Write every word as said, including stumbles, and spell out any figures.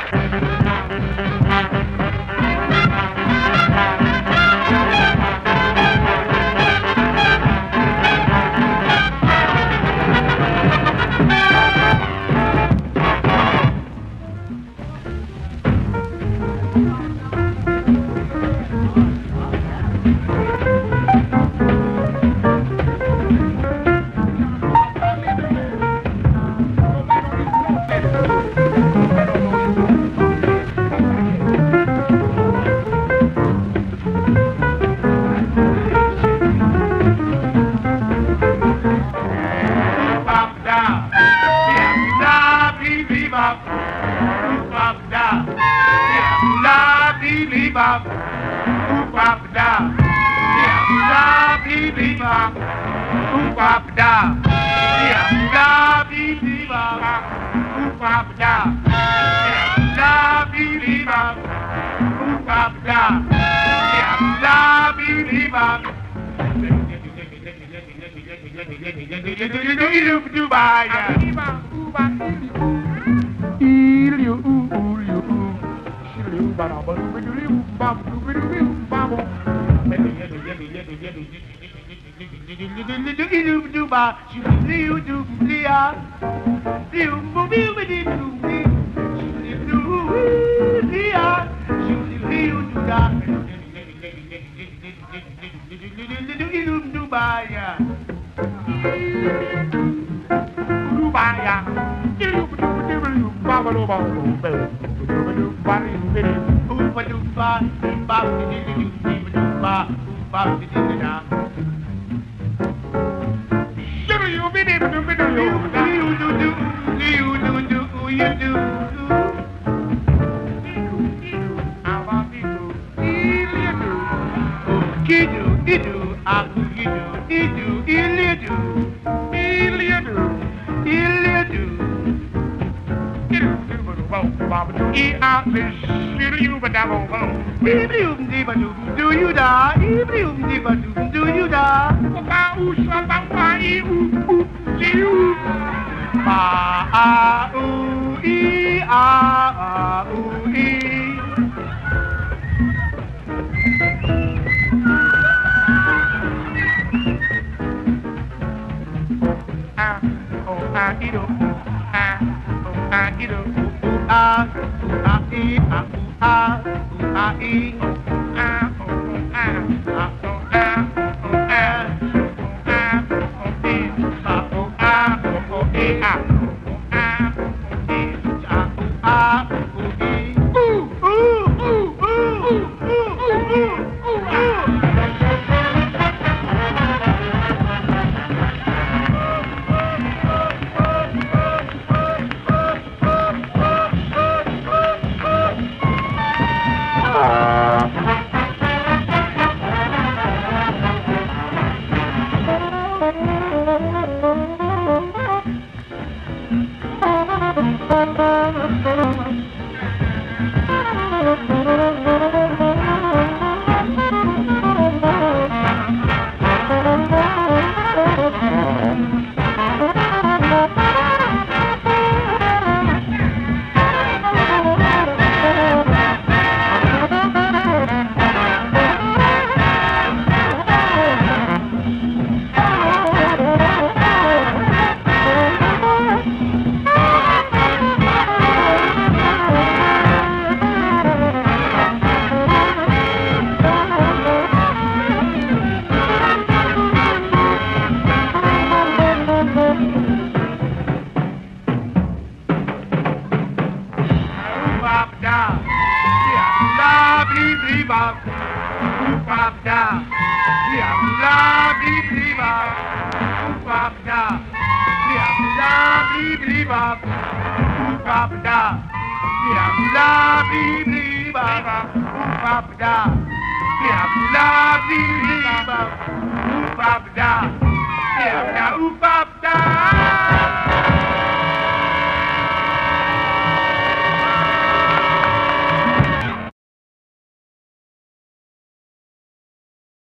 bop, oop bop da, yeah, da bee bee bop, oop bop da, yeah, da bee bee bop, oop bop da, yeah, da bee bee bop, oop bop da, yeah, da bee bee bop. Do you da? Do you da? Ba ah ooh ee ah ooh ee. Ah oh ah ee do ah oh ah ee do ah ah ee ah ah ah ee ah oh ah ah oh ah oh ah ah oh ee ah oh ah oh ee ah. Yeah, now, oop, bop.